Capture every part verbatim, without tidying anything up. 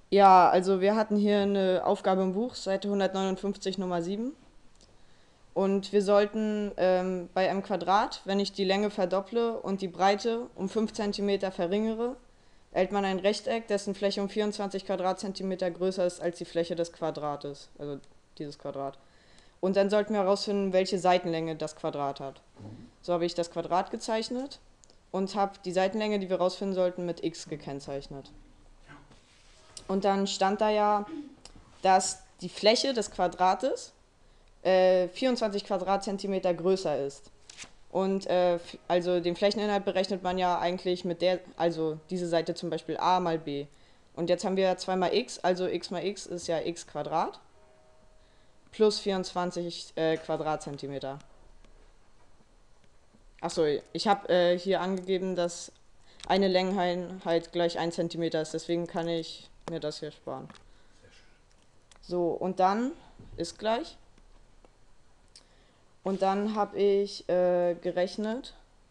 Ja, also wir hatten hier eine Aufgabe im Buch, Seite hundertneunundfünfzig, Nummer sieben. Und wir sollten ähm, bei einem Quadrat, wenn ich die Länge verdopple und die Breite um fünf Zentimeter verringere, erhält man ein Rechteck, dessen Fläche um vierundzwanzig Quadratzentimeter größer ist als die Fläche des Quadrates, also dieses Quadrat. Und dann sollten wir herausfinden, welche Seitenlänge das Quadrat hat. So habe ich das Quadrat gezeichnet und habe die Seitenlänge, die wir herausfinden sollten, mit x gekennzeichnet. Und dann stand da ja, dass die Fläche des Quadrates äh, vierundzwanzig Quadratzentimeter größer ist. Und äh, also den Flächeninhalt berechnet man ja eigentlich mit der, also diese Seite zum Beispiel a mal b. Und jetzt haben wir zwei mal x, also x mal x ist ja x Quadrat plus vierundzwanzig äh, Quadratzentimeter. Achso, ich habe äh, hier angegeben, dass eine Längeneinheit gleich ein Zentimeter ist, deswegen kann ich mir das hier sparen. So, und dann ist gleich. Und dann habe ich äh, gerechnet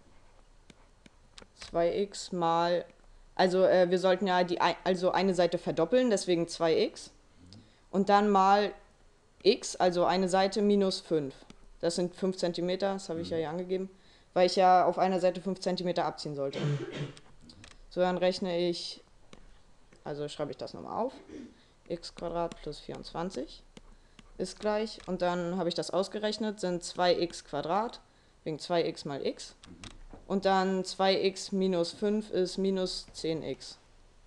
zwei x mal, also äh, wir sollten ja die, also eine Seite verdoppeln, deswegen zwei x. Und dann mal x, also eine Seite minus fünf. Das sind fünf Zentimeter, das habe ich ja hier angegeben, weil ich ja auf einer Seite fünf Zentimeter abziehen sollte. So, dann rechne ich, also schreibe ich das nochmal auf, x plus vierundzwanzig ist gleich, und dann habe ich das ausgerechnet, sind zwei x wegen zwei x mal x, und dann zwei x minus fünf ist minus zehn x.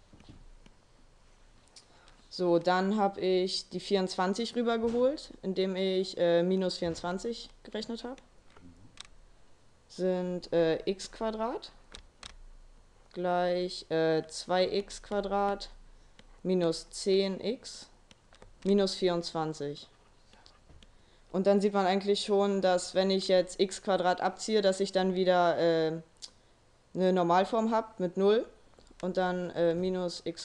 So, dann habe ich die vierundzwanzig rübergeholt, indem ich äh, minus vierundzwanzig gerechnet habe. Sind äh, x gleich äh, zwei x minus zehn x minus vierundzwanzig. Und dann sieht man eigentlich schon, dass wenn ich jetzt x abziehe, dass ich dann wieder äh, eine Normalform habe mit null und dann äh, minus x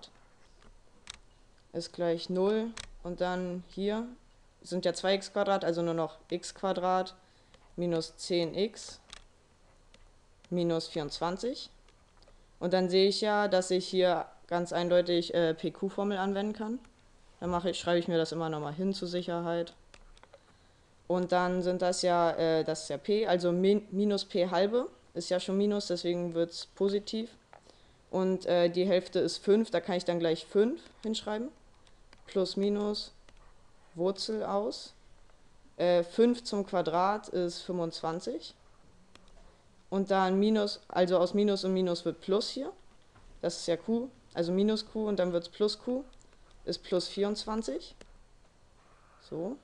ist gleich null, und dann hier sind ja zwei x, also nur noch x minus zehn x minus vierundzwanzig. Und dann sehe ich ja, dass ich hier ganz eindeutig äh, P Q-Formel anwenden kann. Dann mache ich, schreibe ich mir das immer nochmal hin zur Sicherheit. Und dann sind das ja, äh, das ist ja P, also min, minus P halbe ist ja schon Minus, deswegen wird es positiv. Und äh, die Hälfte ist fünf, da kann ich dann gleich fünf hinschreiben. Plus minus Wurzel aus. Äh, fünf zum Quadrat ist fünfundzwanzig. Und dann Minus, also aus Minus und Minus wird Plus hier. Das ist ja Q, also Minus Q, und dann wird es Plus Q, ist plus vierundzwanzig. So.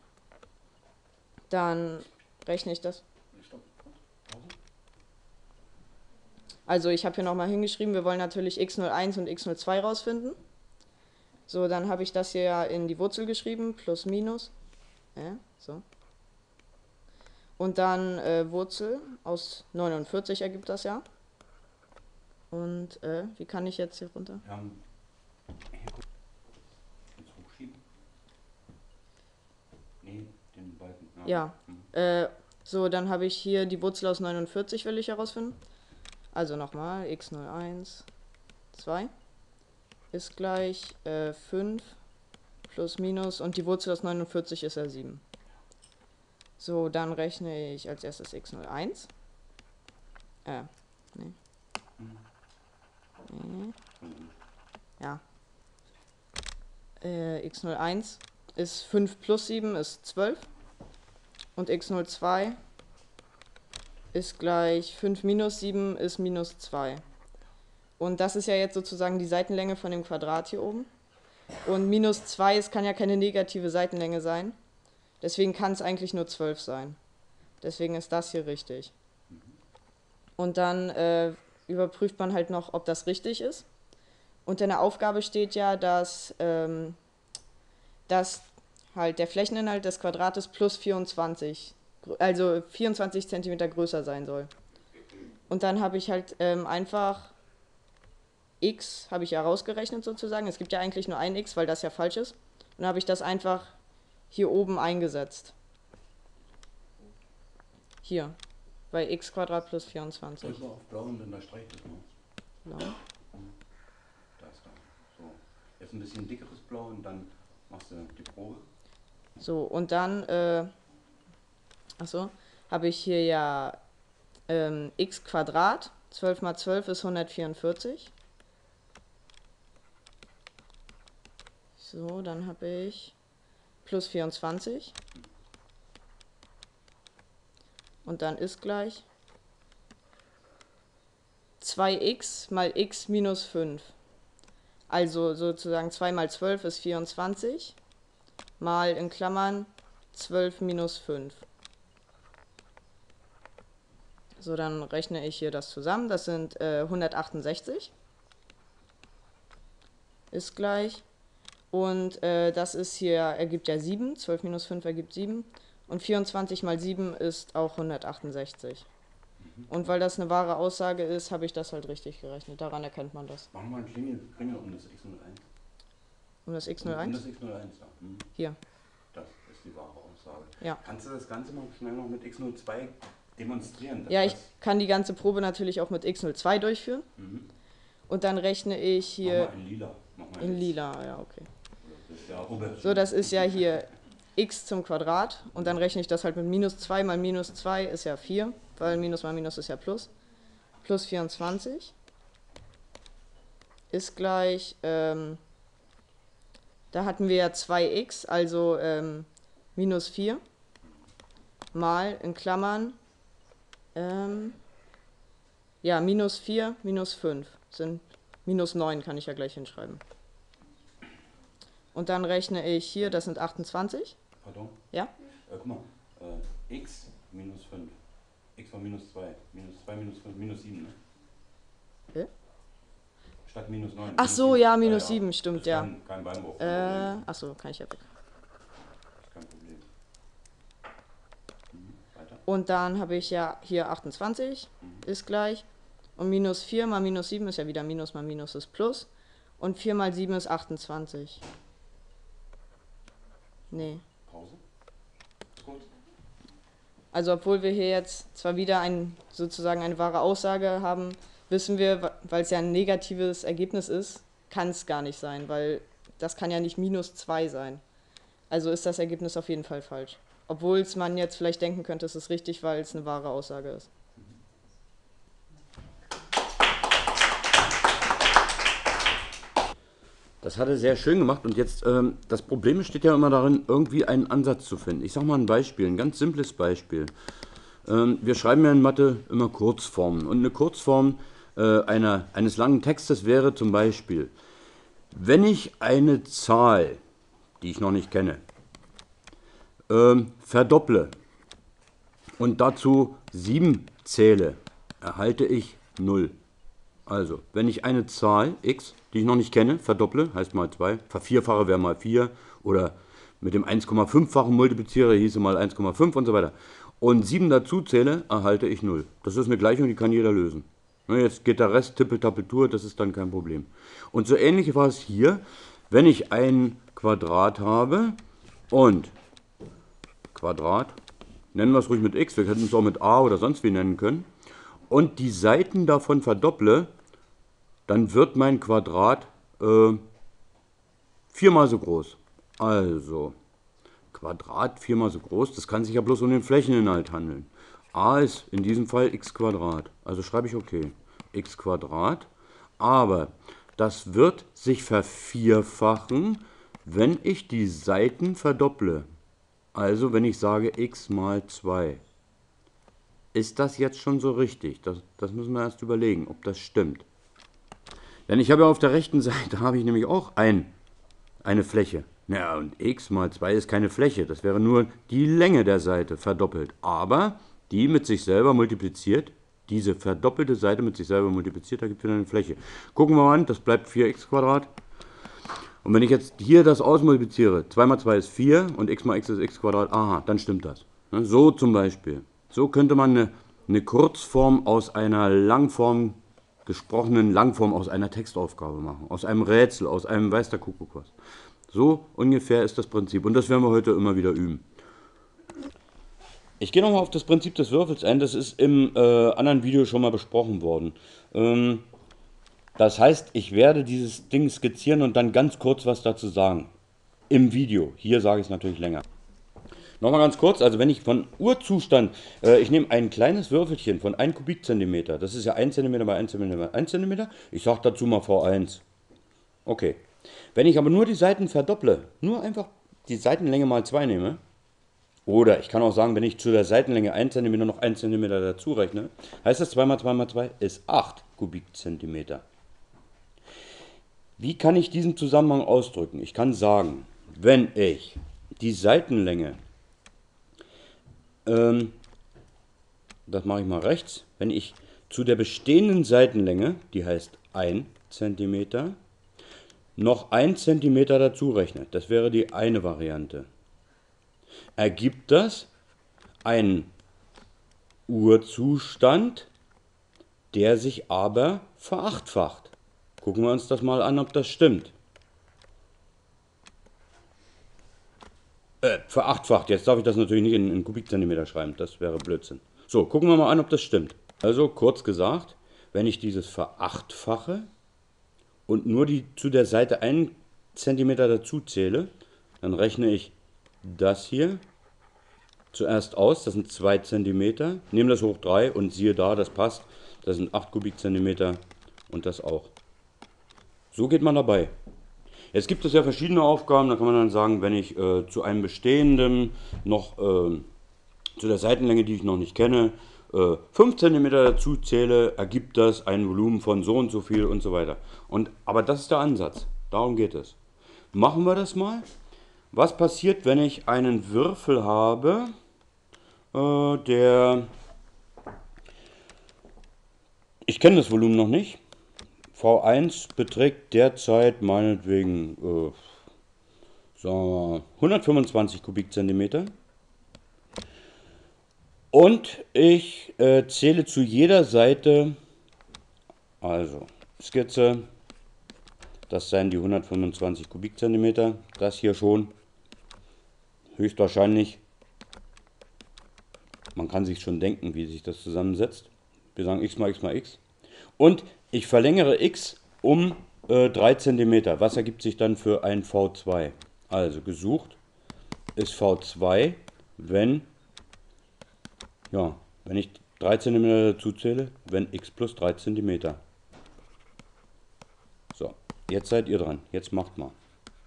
Dann rechne ich das. Also ich habe hier nochmal hingeschrieben, wir wollen natürlich x null eins und x null zwei rausfinden. So, dann habe ich das hier ja in die Wurzel geschrieben, plus minus. Ja, so. Und dann äh, Wurzel aus neunundvierzig ergibt das ja. Und äh, wie kann ich jetzt hier runter? Ähm, hier jetzt hochschieben. Nee, den Balken. Ja. ja. Äh, so, dann habe ich hier die Wurzel aus neunundvierzig, will ich herausfinden. Also nochmal, x null eins, zwei ist gleich äh, fünf plus minus, und die Wurzel aus neunundvierzig ist ja sieben. So, dann rechne ich als erstes x null eins. Äh, nee. nee. Ja. Äh, x null eins ist fünf plus sieben ist zwölf. Und x null zwei ist gleich fünf minus sieben ist minus zwei. Und das ist ja jetzt sozusagen die Seitenlänge von dem Quadrat hier oben. Und minus zwei, es kann ja keine negative Seitenlänge sein. Deswegen kann es eigentlich nur zwölf sein. Deswegen ist das hier richtig. Und dann äh, überprüft man halt noch, ob das richtig ist. Und in der Aufgabe steht ja, dass, ähm, dass halt der Flächeninhalt des Quadrates plus vierundzwanzig, also vierundzwanzig Zentimeter größer sein soll. Und dann habe ich halt ähm, einfach x, habe ich ja rausgerechnet sozusagen. Es gibt ja eigentlich nur ein x, weil das ja falsch ist. Und dann habe ich das einfach hier oben eingesetzt. Hier, bei x plus vierundzwanzig. Drück mal auf blau und dann da streicht es mal. Blau. Da ist da. So. Jetzt ein bisschen dickeres Blau und dann machst du die Probe. So, und dann, äh, achso, habe ich hier ja ähm, x Quadrat. zwölf mal zwölf ist hundertvierundvierzig. So, dann habe ich plus vierundzwanzig. Und dann ist gleich zwei x mal x minus fünf. Also sozusagen zwei mal zwölf ist vierundzwanzig, mal in Klammern zwölf minus fünf. So, dann rechne ich hier das zusammen. Das sind äh, hundertachtundsechzig. Ist gleich. Und äh, das ist hier, ergibt ja sieben. zwölf minus fünf ergibt sieben. Und vierundzwanzig mal sieben ist auch hundertachtundsechzig. Und weil das eine wahre Aussage ist, habe ich das halt richtig gerechnet. Daran erkennt man das. Machen wir mal einen Klingel, Klingel um das x null eins. Um das x null Um eins? das x null eins, ja. Mhm. Hier. Das ist die wahre Aussage. Ja. Kannst du das Ganze mal schnell noch mit x null zwei demonstrieren? Ja, ich das- kann die ganze Probe natürlich auch mit x null zwei durchführen. Mhm. Und dann rechne ich hier Mach mal in lila. Mach mal in jetzt. lila, ja, okay. Das ist ja Aubergine. So, das ist ja hier x zum Quadrat. Und dann rechne ich das halt mit minus zwei mal minus zwei ist ja vier, weil Minus mal Minus ist ja Plus. Plus vierundzwanzig ist gleich, ähm, da hatten wir ja zwei x, also ähm, minus vier, mal in Klammern, ähm, ja, minus vier, minus fünf sind minus neun, kann ich ja gleich hinschreiben. Und dann rechne ich hier, das sind achtundzwanzig. Pardon? Ja? Äh, guck mal, äh, x minus fünf. X war minus zwei. Minus zwei minus fünf, minus sieben, ne? Hä? Statt minus neun. Ach minus so, sieben. ja, minus sieben, stimmt, ist ja. Kein, kein Beinbruch. Äh, ach so, kann ich ja weg. Ist kein Problem. Mhm. Weiter. Und dann habe ich ja hier achtundzwanzig, Mhm. ist gleich. Und minus vier mal minus sieben ist ja wieder Minus mal Minus ist Plus. Und vier mal sieben ist achtundzwanzig. Nee. Pause. Kurz. Also obwohl wir hier jetzt zwar wieder ein, sozusagen eine wahre Aussage haben, wissen wir, weil es ja ein negatives Ergebnis ist, kann es gar nicht sein, weil das kann ja nicht minus zwei sein. Also ist das Ergebnis auf jeden Fall falsch. Obwohl es man jetzt vielleicht denken könnte, es ist richtig, weil es eine wahre Aussage ist. Das hat er sehr schön gemacht und jetzt, ähm, das Problem besteht ja immer darin, irgendwie einen Ansatz zu finden. Ich sage mal ein Beispiel, ein ganz simples Beispiel. Ähm, wir schreiben ja in Mathe immer Kurzformen und eine Kurzform äh, einer, eines langen Textes wäre zum Beispiel, wenn ich eine Zahl, die ich noch nicht kenne, ähm, verdopple und dazu sieben zähle, erhalte ich null. Also, wenn ich eine Zahl x, die ich noch nicht kenne, verdopple, heißt mal zwei, vervierfache wäre mal vier oder mit dem eins Komma fünf-fachen multipliziere, hieße mal eins Komma fünf und so weiter. Und sieben dazu zähle, erhalte ich null. Das ist eine Gleichung, die kann jeder lösen. Jetzt geht der Rest tippeltappeltour, das ist dann kein Problem. Und so ähnlich war es hier, wenn ich ein Quadrat habe und Quadrat, nennen wir es ruhig mit x, wir hätten es auch mit a oder sonst wie nennen können, und die Seiten davon verdopple, dann wird mein Quadrat äh, viermal so groß. Also, Quadrat viermal so groß, das kann sich ja bloß um den Flächeninhalt handeln. A ist in diesem Fall x Quadrat, also schreibe ich okay, x Quadrat, aber das wird sich vervierfachen, wenn ich die Seiten verdopple. Also wenn ich sage x mal zwei. Ist das jetzt schon so richtig? Das, das müssen wir erst überlegen, ob das stimmt. Denn ich habe ja auf der rechten Seite, habe ich nämlich auch ein, eine Fläche. Naja, und x mal zwei ist keine Fläche, das wäre nur die Länge der Seite verdoppelt. Aber die mit sich selber multipliziert, diese verdoppelte Seite mit sich selber multipliziert, da gibt es wieder eine Fläche. Gucken wir mal an, das bleibt vier x Quadrat. Und wenn ich jetzt hier das ausmultipliziere, zwei mal zwei ist vier und x mal x ist x Quadrat, aha, dann stimmt das. So zum Beispiel. So könnte man eine, eine Kurzform aus einer Langform, gesprochenen Langform aus einer Textaufgabe machen, aus einem Rätsel, aus einem weiß der Kuckuck was. So ungefähr ist das Prinzip und das werden wir heute immer wieder üben. Ich gehe nochmal auf das Prinzip des Würfels ein, das ist im äh, anderen Video schon mal besprochen worden. Ähm, Das heißt, ich werde dieses Ding skizzieren und dann ganz kurz was dazu sagen. Im Video. Hier sage ich es natürlich länger. Nochmal ganz kurz, also wenn ich von Urzustand, äh, ich nehme ein kleines Würfelchen von einem Kubikzentimeter, das ist ja ein Zentimeter bei ein Zentimeter, ein Zentimeter, ich sage dazu mal V eins. Okay. Wenn ich aber nur die Seiten verdopple, nur einfach die Seitenlänge mal zwei nehme, oder ich kann auch sagen, wenn ich zu der Seitenlänge ein Zentimeter noch ein Zentimeter dazu rechne, heißt das zwei mal zwei mal zwei ist acht Kubikzentimeter. Wie kann ich diesen Zusammenhang ausdrücken? Ich kann sagen, wenn ich die Seitenlänge, ähm, das mache ich mal rechts, wenn ich zu der bestehenden Seitenlänge, die heißt ein Zentimeter, noch ein Zentimeter dazu rechne, das wäre die eine Variante, ergibt das einen Urzustand, der sich aber verachtfacht. Gucken wir uns das mal an, ob das stimmt. Äh, verachtfacht, jetzt darf ich das natürlich nicht in, in Kubikzentimeter schreiben, das wäre Blödsinn. So, gucken wir mal an, ob das stimmt. Also, kurz gesagt, wenn ich dieses verachtfache und nur die zu der Seite einen Zentimeter dazu zähle, dann rechne ich das hier zuerst aus, das sind zwei Zentimeter, nehme das hoch drei und siehe da, das passt, das sind acht Kubikzentimeter und das auch. So geht man dabei. Jetzt gibt es ja verschiedene Aufgaben, da kann man dann sagen, wenn ich äh, zu einem bestehenden noch äh, zu der Seitenlänge, die ich noch nicht kenne, äh, fünf Zentimeter dazu zähle, ergibt das ein Volumen von so und so viel und so weiter. Und, aber das ist der Ansatz, darum geht es. Machen wir das mal. Was passiert, wenn ich einen Würfel habe, äh, der, ich kenne das Volumen noch nicht, V eins beträgt derzeit meinetwegen äh, sagen wir mal hundertfünfundzwanzig Kubikzentimeter. Und ich äh, zähle zu jeder Seite, also Skizze, das seien die hundertfünfundzwanzig Kubikzentimeter, das hier schon, höchstwahrscheinlich, man kann sich schon denken, wie sich das zusammensetzt. Wir sagen x mal x mal x. Und ich verlängere x um äh, drei Zentimeter. Was ergibt sich dann für ein V zwei? Also gesucht ist V zwei, wenn, ja, wenn ich drei Zentimeter dazu zähle, wenn x plus drei Zentimeter. So, jetzt seid ihr dran. Jetzt macht mal.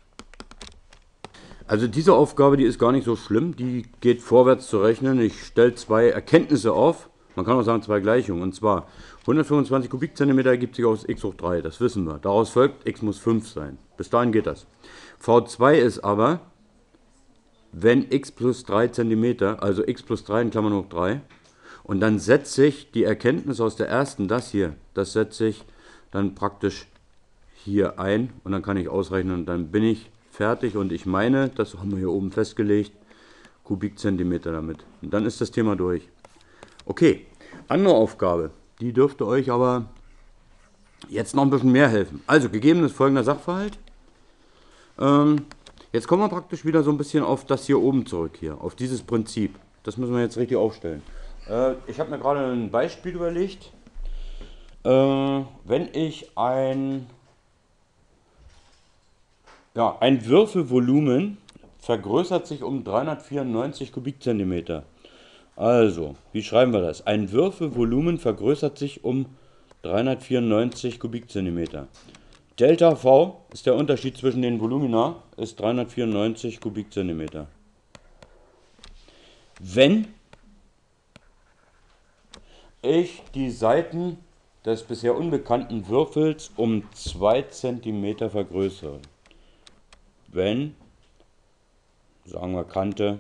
Also diese Aufgabe, die ist gar nicht so schlimm. Die geht vorwärts zu rechnen. Ich stelle zwei Erkenntnisse auf. Man kann auch sagen zwei Gleichungen. Und zwar hundertfünfundzwanzig Kubikzentimeter ergibt sich aus x hoch drei. Das wissen wir. Daraus folgt, x muss fünf sein. Bis dahin geht das. V zwei ist aber, wenn x plus drei Zentimeter, also x plus drei in Klammern hoch drei. Und dann setze ich die Erkenntnis aus der ersten, das hier, das setze ich dann praktisch hier ein. Und dann kann ich ausrechnen und dann bin ich fertig. Und ich meine, das haben wir hier oben festgelegt, Kubikzentimeter damit. Und dann ist das Thema durch. Okay, andere Aufgabe, die dürfte euch aber jetzt noch ein bisschen mehr helfen. Also, gegeben ist folgender Sachverhalt. Ähm, jetzt kommen wir praktisch wieder so ein bisschen auf das hier oben zurück, hier, auf dieses Prinzip. Das müssen wir jetzt richtig aufstellen. Äh, ich habe mir gerade ein Beispiel überlegt. Äh, wenn ich ein, ja, ein Würfelvolumen vergrößert sich um dreihundertvierundneunzig Kubikzentimeter. Also, wie schreiben wir das? Ein Würfelvolumen vergrößert sich um dreihundertvierundneunzig Kubikzentimeter. Delta V ist der Unterschied zwischen den Volumina, ist dreihundertvierundneunzig Kubikzentimeter. Wenn ich die Seiten des bisher unbekannten Würfels um zwei Zentimeter vergrößere, wenn, sagen wir Kante,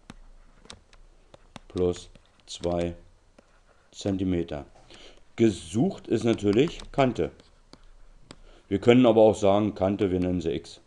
plus zwei Zentimeter. Gesucht ist natürlich Kante. Wir können aber auch sagen Kante, wir nennen sie x.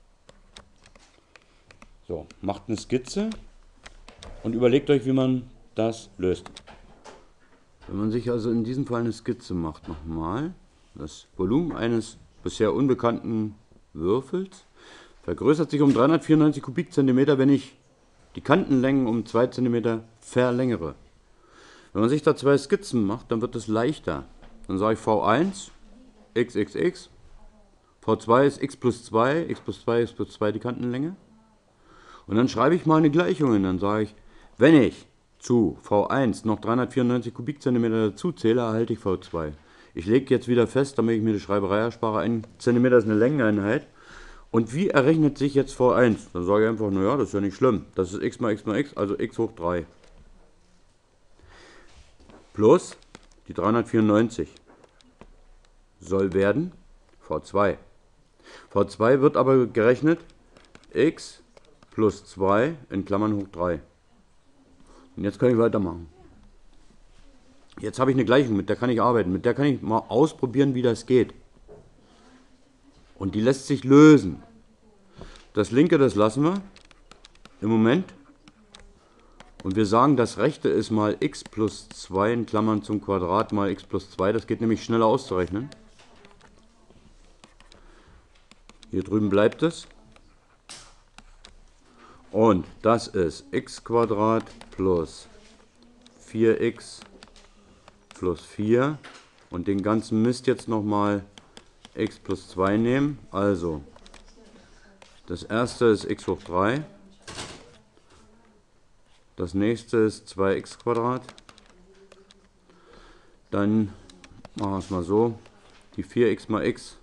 So, macht eine Skizze und überlegt euch, wie man das löst. Wenn man sich also in diesem Fall eine Skizze macht, nochmal, das Volumen eines bisher unbekannten Würfels vergrößert sich um dreihundertvierundneunzig Kubikzentimeter, wenn ich die Kantenlängen um zwei Zentimeter verlängere. Wenn man sich da zwei Skizzen macht, dann wird es leichter. Dann sage ich V eins, x, x, x. v zwei ist x plus zwei, x plus zwei, x plus zwei die Kantenlänge. Und dann schreibe ich mal eine Gleichung hin. Dann sage ich, wenn ich zu v eins noch dreihundertvierundneunzig Kubikzentimeter dazu zähle, erhalte ich v zwei. Ich lege jetzt wieder fest, damit ich mir die Schreiberei erspare, ein Zentimeter ist eine Längeneinheit. Und wie errechnet sich jetzt v eins? Dann sage ich einfach, naja, das ist ja nicht schlimm. Das ist x mal x mal x, also x hoch drei. Plus die dreihundertvierundneunzig soll werden v zwei. v zwei wird aber gerechnet x plus zwei in Klammern hoch drei. Und jetzt kann ich weitermachen. Jetzt habe ich eine Gleichung, mit der kann ich arbeiten. Mit der kann ich mal ausprobieren, wie das geht. Und die lässt sich lösen. Das linke, das lassen wir im Moment. Und wir sagen, das rechte ist mal x plus zwei in Klammern zum Quadrat mal x plus zwei. Das geht nämlich schneller auszurechnen. Hier drüben bleibt es. Und das ist x Quadrat plus vier x plus vier. Und den ganzen Mist jetzt nochmal x plus zwei nehmen. Also, das erste ist x hoch drei. Das nächste ist zwei x Quadrat. Dann machen wir es mal so. Die vier x mal x.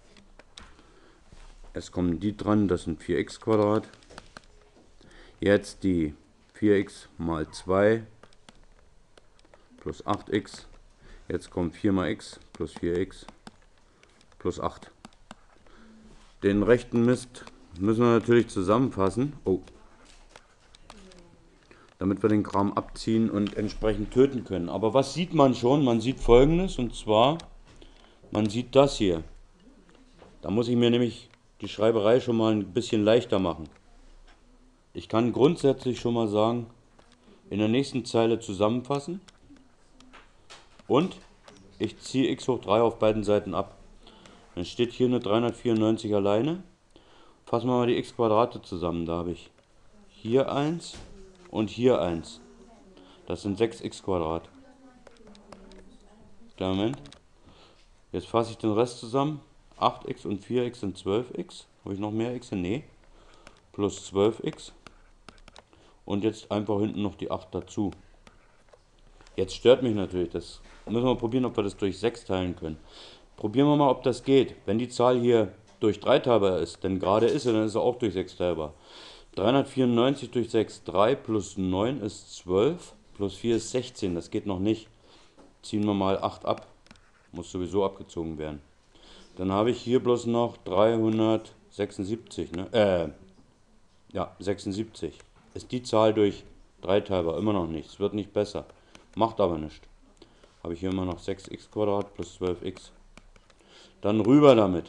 Es kommen die dran, das sind vier x Quadrat. Jetzt die vier x mal zwei plus acht x. Jetzt kommt vier mal x plus vier x plus acht. Den rechten Mist müssen wir natürlich zusammenfassen. Oh. Damit wir den Kram abziehen und entsprechend töten können. Aber was sieht man schon? Man sieht Folgendes, und zwar, man sieht das hier. Da muss ich mir nämlich die Schreiberei schon mal ein bisschen leichter machen. Ich kann grundsätzlich schon mal sagen, in der nächsten Zeile zusammenfassen und ich ziehe x hoch drei auf beiden Seiten ab. Dann steht hier eine dreihundertvierundneunzig alleine. Fassen wir mal die x Quadrate zusammen. Da habe ich hier eins und hier eins. Das sind sechs x Quadrat. Kleinen Moment. Jetzt fasse ich den Rest zusammen. acht x und vier x sind zwölf x. Habe ich noch mehr x? Nee. Plus zwölf x. Und jetzt einfach hinten noch die acht dazu. Jetzt stört mich natürlich, das müssen wir probieren, ob wir das durch sechs teilen können. Probieren wir mal, ob das geht. Wenn die Zahl hier durch drei teilbar ist, denn gerade ist sie, dann ist sie auch durch sechs teilbar. dreihundertvierundneunzig durch sechs, drei plus neun ist zwölf, plus vier ist sechzehn, das geht noch nicht. Ziehen wir mal acht ab, muss sowieso abgezogen werden. Dann habe ich hier bloß noch dreihundertsechsundsiebzig, ne? äh, ja, sechsundsiebzig. Ist die Zahl durch drei teilbar, immer noch nicht, es wird nicht besser, macht aber nichts. Habe ich hier immer noch sechs x Quadrat plus zwölf x. Dann rüber damit.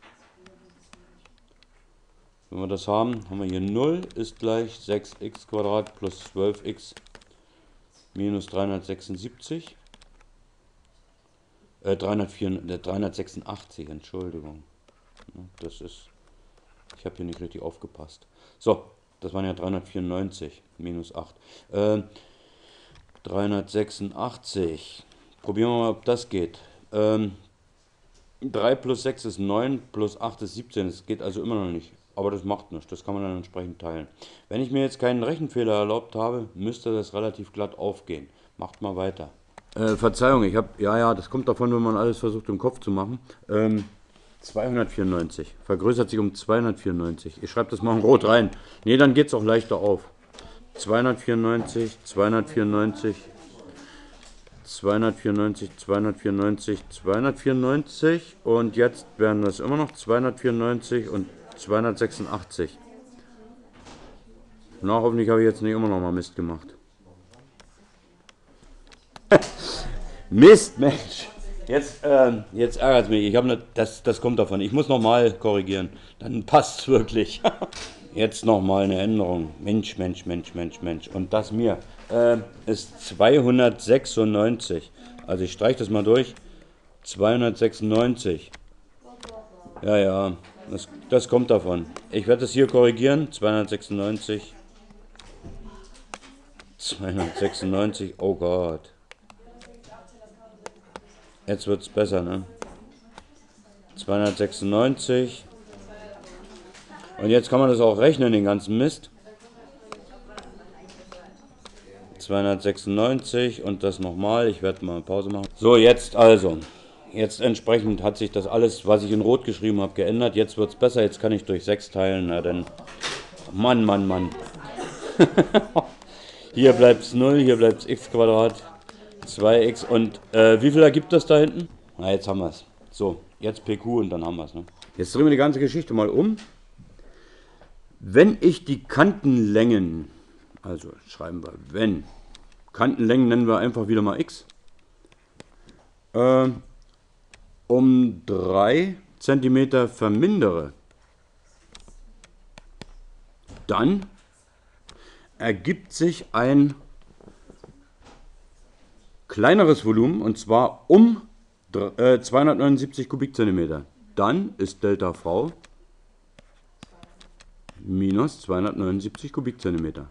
Wenn wir das haben, haben wir hier null ist gleich sechs x Quadrat plus zwölf x minus dreihundertsechsundsiebzig. Äh, dreihundertsechsundachtzig, Entschuldigung. Das ist, ich habe hier nicht richtig aufgepasst. So, das waren ja dreihundertvierundneunzig minus acht. Äh, dreihundertsechsundachtzig. Probieren wir mal, ob das geht. Ähm, drei plus sechs ist neun, plus acht ist siebzehn. Das geht also immer noch nicht. Aber das macht nichts. Das kann man dann entsprechend teilen. Wenn ich mir jetzt keinen Rechenfehler erlaubt habe, müsste das relativ glatt aufgehen. Macht mal weiter. Äh, Verzeihung, ich habe, ja, ja, das kommt davon, wenn man alles versucht im Kopf zu machen. Ähm, zweihundertvierundneunzig. Vergrößert sich um zweihundertvierundneunzig. Ich schreibe das mal in Rot rein. Ne, dann geht es auch leichter auf. zweihundertvierundneunzig, zweihundertvierundneunzig, zweihundertvierundneunzig, zweihundertvierundneunzig, zweihundertvierundneunzig und jetzt werden das immer noch zweihundertvierundneunzig und zweihundertsechsundachtzig. Na, hoffentlich habe ich jetzt nicht immer noch mal Mist gemacht. Mist, Mensch! Jetzt, ähm, jetzt ärgert es mich. Ich habe ne, das, das kommt davon. Ich muss nochmal korrigieren. Dann passt es wirklich. Jetzt nochmal eine Änderung. Mensch, Mensch, Mensch, Mensch, Mensch. Und das mir äh, ist zweihundertsechsundneunzig. Also ich streiche das mal durch. zweihundertsechsundneunzig. Ja, ja, das, das kommt davon. Ich werde das hier korrigieren. zweihundertsechsundneunzig. zweihundertsechsundneunzig. Oh Gott. Jetzt wird es besser, ne? zweihundertsechsundneunzig. Und jetzt kann man das auch rechnen, den ganzen Mist. zweihundertsechsundneunzig und das nochmal. Ich werde mal eine Pause machen. So, jetzt also. Jetzt entsprechend hat sich das alles, was ich in Rot geschrieben habe, geändert. Jetzt wird es besser. Jetzt kann ich durch sechs teilen. Na dann. Mann, Mann, Mann. Hier bleibt es null, hier bleibt es x Quadrat. zwei x. Und äh, wie viel ergibt das da hinten? Na, jetzt haben wir es. So, jetzt P Q und dann haben wir es. Ne? Jetzt drehen wir die ganze Geschichte mal um. Wenn ich die Kantenlängen, also schreiben wir, wenn, Kantenlängen nennen wir einfach wieder mal x, äh, um drei Zentimeter vermindere, dann ergibt sich ein kleineres Volumen, und zwar um äh, zweihundertneunundsiebzig Kubikzentimeter. Dann ist Delta V minus zweihundertneunundsiebzig Kubikzentimeter.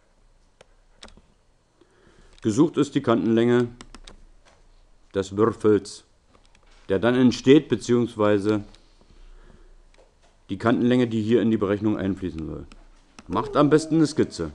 Gesucht ist die Kantenlänge des Würfels, der dann entsteht, beziehungsweise die Kantenlänge, die hier in die Berechnung einfließen soll. Macht am besten eine Skizze.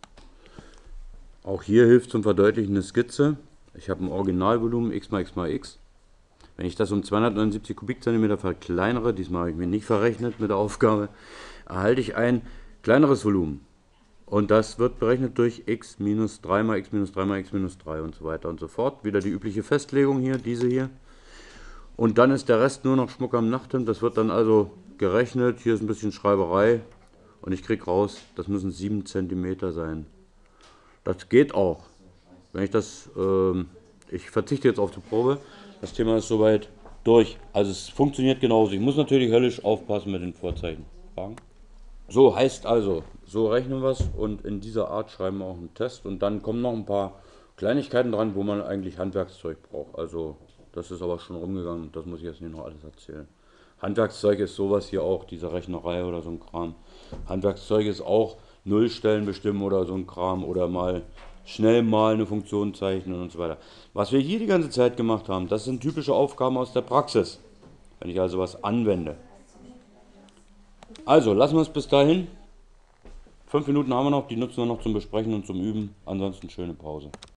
Auch hier hilft zum Verdeutlichen eine Skizze. Ich habe ein Originalvolumen x mal x mal x. Wenn ich das um zweihundertneunundsiebzig Kubikzentimeter verkleinere, diesmal habe ich mir nicht verrechnet mit der Aufgabe, erhalte ich ein kleineres Volumen. Und das wird berechnet durch x minus drei mal x minus drei mal x minus drei und so weiter und so fort. Wieder die übliche Festlegung hier, diese hier. Und dann ist der Rest nur noch Schmuck am Nachthemd. Das wird dann also gerechnet. Hier ist ein bisschen Schreiberei. Und ich kriege raus, das müssen sieben Zentimeter sein. Das geht auch. Wenn ich das, ähm, ich verzichte jetzt auf die Probe. Das Thema ist soweit durch. Also es funktioniert genauso. Ich muss natürlich höllisch aufpassen mit den Vorzeichen. Fragen? So heißt also, so rechnen wir es und in dieser Art schreiben wir auch einen Test. Und dann kommen noch ein paar Kleinigkeiten dran, wo man eigentlich Handwerkszeug braucht. Also das ist aber schon rumgegangen. Das muss ich jetzt nicht noch alles erzählen. Handwerkszeug ist sowas hier auch, diese Rechnerei oder so ein Kram. Handwerkszeug ist auch Nullstellen bestimmen oder so ein Kram oder mal schnell mal eine Funktion zeichnen und so weiter. Was wir hier die ganze Zeit gemacht haben, das sind typische Aufgaben aus der Praxis, wenn ich also was anwende. Also, lassen wir es bis dahin. Fünf Minuten haben wir noch, die nutzen wir noch zum Besprechen und zum Üben. Ansonsten schöne Pause.